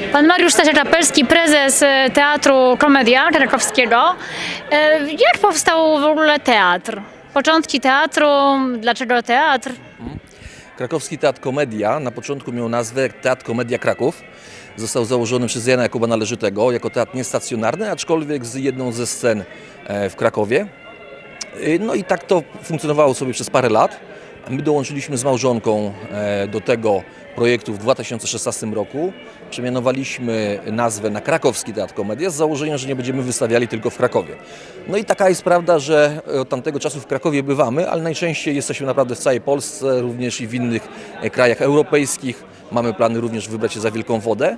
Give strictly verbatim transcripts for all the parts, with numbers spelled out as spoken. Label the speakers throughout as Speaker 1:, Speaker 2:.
Speaker 1: Pan Mariusz Stasia-Czapelski, prezes Teatru Komedia Krakowskiego. Jak powstał w ogóle teatr? Początki teatru, dlaczego teatr?
Speaker 2: Krakowski Teatr Komedia na początku miał nazwę Teatr Komedia Kraków. Został założony przez Jana Jakuba Należytego jako teatr niestacjonarny, aczkolwiek z jedną ze scen w Krakowie. No i tak to funkcjonowało sobie przez parę lat. My dołączyliśmy z małżonką do tego projektu w dwa tysiące szesnastym roku. Przemianowaliśmy nazwę na Krakowski Teatr Komedia z założeniem, że nie będziemy wystawiali tylko w Krakowie. No i taka jest prawda, że od tamtego czasu w Krakowie bywamy, ale najczęściej jesteśmy naprawdę w całej Polsce, również i w innych krajach europejskich. Mamy plany również wybrać się za Wielką Wodę.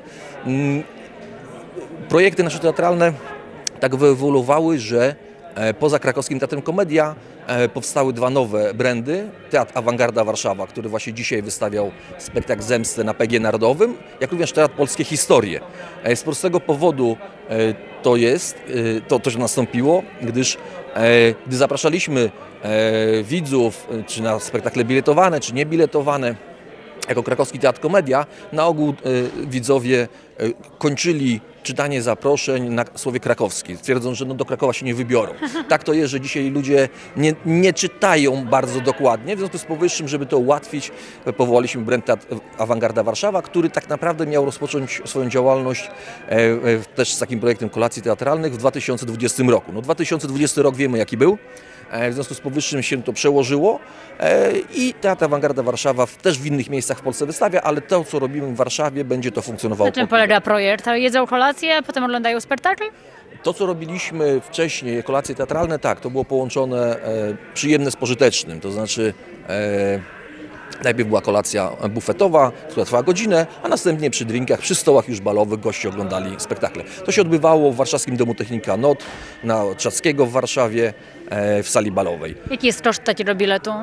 Speaker 2: Projekty nasze teatralne tak wyewoluowały, że poza Krakowskim Teatrem Komedia powstały dwa nowe brandy. Teatr Awangarda Warszawa, który właśnie dzisiaj wystawiał spektakl Zemstę na P G Narodowym, jak również Teatr Polskie Historie. Z prostego powodu to jest, to, to się nastąpiło, gdyż gdy zapraszaliśmy widzów, czy na spektakle biletowane, czy niebiletowane, jako Krakowski Teatr Komedia, na ogół y, widzowie y, kończyli czytanie zaproszeń na słowie krakowski, twierdząc, że no do Krakowa się nie wybiorą. Tak to jest, że dzisiaj ludzie nie, nie czytają bardzo dokładnie, w związku z powyższym, żeby to ułatwić, powołaliśmy brand Teatr Awangarda Warszawa, który tak naprawdę miał rozpocząć swoją działalność e, e, też z takim projektem kolacji teatralnych w dwa tysiące dwudziestym roku. No dwa tysiące dwudziesty rok wiemy jaki był. W związku z powyższym się to przełożyło i Teatr Awangarda Warszawa też w innych miejscach w Polsce wystawia, ale to, co robimy w Warszawie, będzie to funkcjonowało.
Speaker 1: Na czym polega projekt? Jedzą kolację, a potem oglądają spektakl?
Speaker 2: To, co robiliśmy wcześniej, kolacje teatralne, tak, to było połączone przyjemne z pożytecznym, to znaczy najpierw była kolacja bufetowa, która trwała godzinę, a następnie przy drinkach, przy stołach już balowych goście oglądali spektakle. To się odbywało w warszawskim Domu Technika N O T, na Trzackiego w Warszawie, w sali balowej.
Speaker 1: Jaki jest koszt takiego biletu?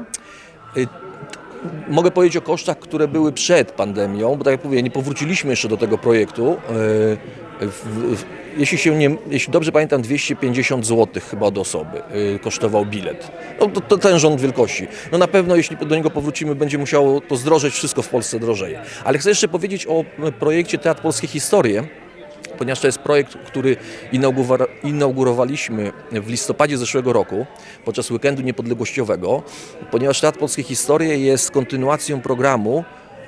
Speaker 2: Mogę powiedzieć o kosztach, które były przed pandemią, bo tak jak mówię, nie powróciliśmy jeszcze do tego projektu. Jeśli, się nie, jeśli dobrze pamiętam, dwieście pięćdziesiąt złotych chyba od osoby kosztował bilet. No, to, to ten rząd wielkości. No na pewno jeśli do niego powrócimy, będzie musiało to zdrożeć, wszystko w Polsce drożeje. Ale chcę jeszcze powiedzieć o projekcie Teatr Polskie Historie, ponieważ to jest projekt, który inaugurowaliśmy w listopadzie zeszłego roku podczas weekendu niepodległościowego, ponieważ Teatr Polskie Historie jest kontynuacją programu,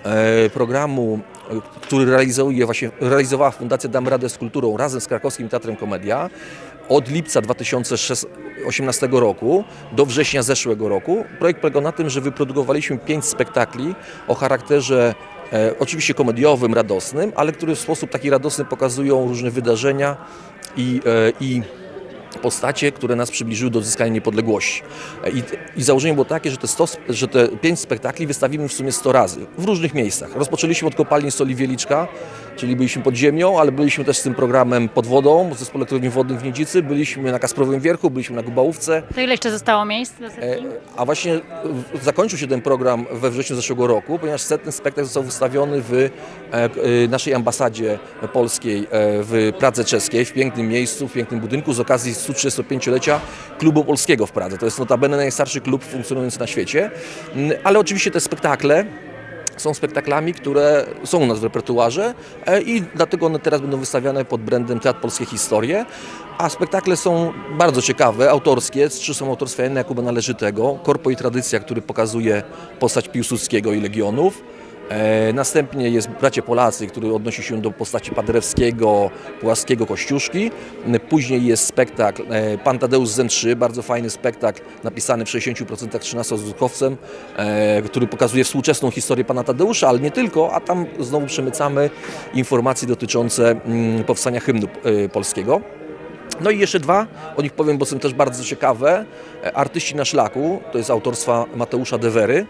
Speaker 2: programu, który realizuje właśnie, realizowała Fundacja Damy Radę z Kulturą razem z Krakowskim Teatrem Komedia od lipca dwa tysiące osiemnastego roku do września zeszłego roku. Projekt polegał na tym, że wyprodukowaliśmy pięć spektakli o charakterze E, oczywiście komediowym, radosnym, ale które w sposób taki radosny pokazują różne wydarzenia i, e, i postacie, które nas przybliżyły do odzyskania niepodległości. E, i, I założenie było takie, że te, sto, że te pięć spektakli wystawimy w sumie sto razy, w różnych miejscach. Rozpoczęliśmy od kopalni Soli Wieliczka, czyli byliśmy pod ziemią, ale byliśmy też z tym programem pod wodą, w Zespole Elektrowni Wodnym w Nidzicy, byliśmy na Kasprowym Wierchu, byliśmy na Gubałówce.
Speaker 1: To ile jeszcze zostało miejsc?
Speaker 2: E, a właśnie zakończył się ten program we wrześniu zeszłego roku, ponieważ setny spektakl został wystawiony w e, e, naszej ambasadzie polskiej e, w Pradze Czeskiej, w pięknym miejscu, w pięknym budynku z okazji stu trzydziestopięciolecia Klubu Polskiego w Pradze. To jest notabene najstarszy klub funkcjonujący na świecie, ale oczywiście te spektakle są spektaklami, które są u nas w repertuarze i dlatego one teraz będą wystawiane pod brandem Teatr Polskie Historie, a spektakle są bardzo ciekawe, autorskie, trzy są autorstwa Jana Jakuba Należytego, Korpo i Tradycja, który pokazuje postać Piłsudskiego i Legionów. E, następnie jest Bracie Polacy, który odnosi się do postaci Paderewskiego, Pułaskiego, Kościuszki. Później jest spektakl e, Pan Tadeusz Zemszy, bardzo fajny spektakl napisany w sześćdziesięciu procentach trzynastoozdrówkowcem, e, który pokazuje współczesną historię Pana Tadeusza, ale nie tylko, a tam znowu przemycamy informacje dotyczące mm, powstania hymnu e, polskiego. No i jeszcze dwa, o nich powiem, bo są też bardzo ciekawe. Artyści na szlaku, to jest autorstwa Mateusza Dewery.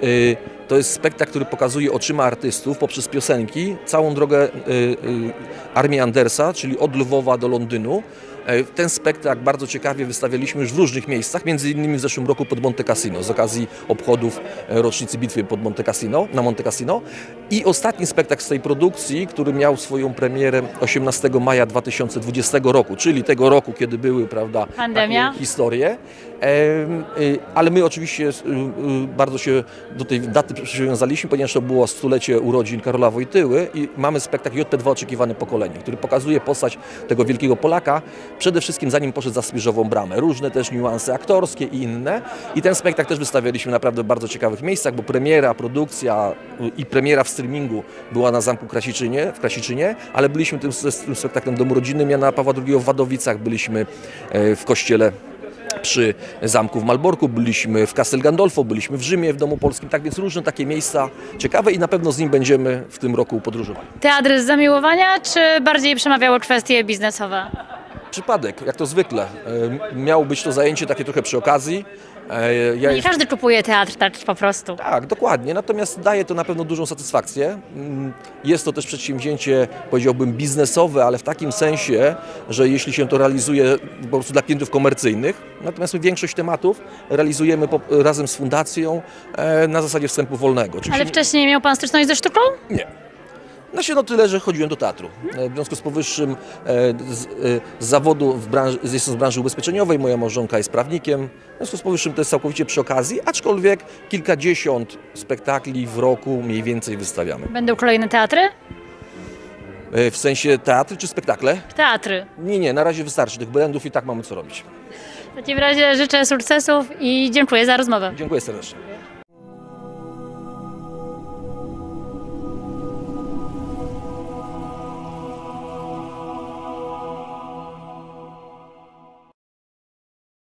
Speaker 2: To jest spektakl, który pokazuje oczyma artystów poprzez piosenki całą drogę Armii Andersa, czyli od Lwowa do Londynu. Ten spektakl bardzo ciekawie wystawialiśmy już w różnych miejscach, między innymi w zeszłym roku pod Monte Cassino, z okazji obchodów rocznicy bitwy pod Monte Cassino, na Monte Cassino. I ostatni spektakl z tej produkcji, który miał swoją premierę osiemnastego maja dwa tysiące dwudziestego roku, czyli tego roku, kiedy były, prawda,
Speaker 1: Pandemia.
Speaker 2: takie historie. Ale my oczywiście bardzo się do tej daty przywiązaliśmy, ponieważ to było stulecie urodzin Karola Wojtyły i mamy spektakl J P dwa Oczekiwane pokolenie, który pokazuje postać tego wielkiego Polaka, przede wszystkim zanim poszedł za Spiżową bramę. Różne też niuanse aktorskie i inne. I ten spektakl też wystawialiśmy naprawdę w bardzo ciekawych miejscach, bo premiera, produkcja i premiera w streamingu była na Zamku Krasiczynie, w Krasiczynie, ale byliśmy tym, tym spektaklem Domu Rodziny Jana Pawła drugiego w Wadowicach, byliśmy w kościele przy zamku w Malborku, byliśmy w Castel Gandolfo, byliśmy w Rzymie, w Domu Polskim, tak więc różne takie miejsca ciekawe i na pewno z nim będziemy w tym roku podróżować.
Speaker 1: Teatr z zamiłowania, czy bardziej przemawiały kwestie biznesowe?
Speaker 2: Przypadek, jak to zwykle. Miało być to zajęcie takie trochę przy okazji. Ja
Speaker 1: Nie
Speaker 2: jest...
Speaker 1: każdy kupuje teatr tak po prostu.
Speaker 2: Tak, dokładnie, natomiast daje to na pewno dużą satysfakcję. Jest to też przedsięwzięcie, powiedziałbym, biznesowe, ale w takim sensie, że jeśli się to realizuje po prostu dla klientów komercyjnych, natomiast my większość tematów realizujemy po, razem z fundacją na zasadzie wstępu wolnego.
Speaker 1: Ale wcześniej miał Pan styczność ze sztuką?
Speaker 2: Nie. No się no tyle, że chodziłem do teatru. W związku z powyższym z, z zawodu w branży, jestem z branży ubezpieczeniowej, moja małżonka jest prawnikiem. W związku z powyższym to jest całkowicie przy okazji, aczkolwiek kilkadziesiąt spektakli w roku mniej więcej wystawiamy.
Speaker 1: Będą kolejne teatry?
Speaker 2: W sensie teatry czy spektakle?
Speaker 1: Teatry.
Speaker 2: Nie, nie, na razie wystarczy tych brandów i tak mamy co robić.
Speaker 1: W takim razie życzę sukcesów i dziękuję za rozmowę.
Speaker 2: Dziękuję serdecznie.